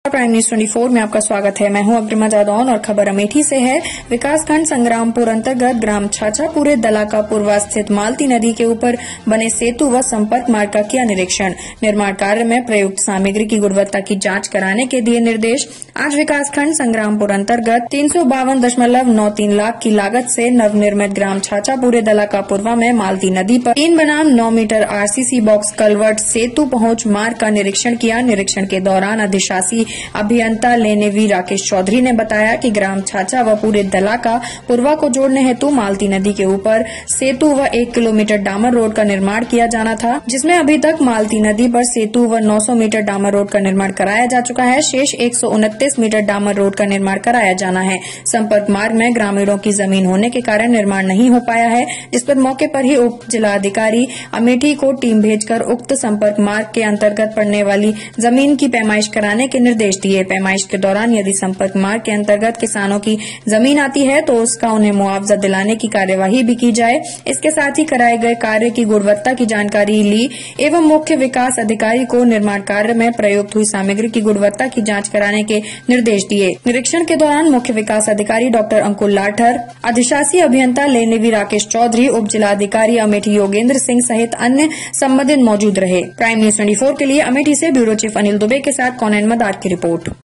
Prime news 24 में आपका स्वागत है। मैं हूं अग्रिमा जादौन और खबर अमेठी से है। विकासखंड संग्रामपुर अंतर्गत ग्राम छाछापुरे दलाका पूर्वा स्थित मालती नदी के ऊपर बने सेतु व संपर्क मार्ग का किया निरीक्षण। निर्माण कार्य में प्रयुक्त सामग्री की गुणवत्ता की जांच कराने के दिए निर्देश। आज विकासखंड संग्रामपुर अंतर्गत 352.93 लाख की लागत से नवनिर्मित ग्राम छाछापुरे दलाका पूर्वा में मालती नदी पर 3 मीटर आरसीसी बॉक्स कलवर्ट सेतु पहुंच मार्ग का निरीक्षण किया। निरीक्षण के दौरान अधिशासी अभियंता लेनेवी राकेश चौधरी ने बताया कि ग्राम छाछा व पूरे दलाका पूर्वा को जोड़ने हेतु मालती नदी के ऊपर सेतु व 1 किलोमीटर डामर रोड का निर्माण किया जाना था, जिसमें अभी तक मालती नदी पर सेतु व 900 मीटर डामर रोड का निर्माण कराया जा चुका है। शेष 129 मीटर डामर रोड का निर्माण कराया जाना है। संपर्क मार्ग में ग्रामीणों की जमीन होने के कारण निर्माण नहीं हो पाया है, जिस पर मौके पर ही उप जिलाधिकारी अमेठी को टीम भेजकर उक्त संपर्क मार्ग के अंतर्गत पड़ने वाली जमीन की पैमाइश कराने के निर्देश दिए। पैमाइश के दौरान यदि संपर्क मार्ग के अंतर्गत किसानों की जमीन आती है तो उसका उन्हें मुआवजा दिलाने की कार्यवाही भी की जाए। इसके साथ ही कराए गए कार्य की गुणवत्ता की जानकारी ली एवं मुख्य विकास अधिकारी को निर्माण कार्य में प्रयुक्त हुई सामग्री की गुणवत्ता की जांच कराने के निर्देश दिए। निरीक्षण के दौरान मुख्य विकास अधिकारी डॉक्टर अंकुल लाठर, अधिशासी अभियंता लेनेवी राकेश चौधरी, उप जिलाधिकारी अमेठी योगेंद्र सिंह सहित अन्य संबंधित मौजूद रहे। प्राइम न्यूज 24 के लिए अमेठी से ब्यूरो चीफ अनिल दुबे के साथ कौनैन मदार की रिपोर्ट।